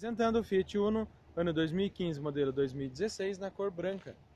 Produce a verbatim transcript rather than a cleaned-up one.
Apresentando o Fiat Uno, ano dois mil e quinze, modelo dois mil e dezesseis, na cor branca.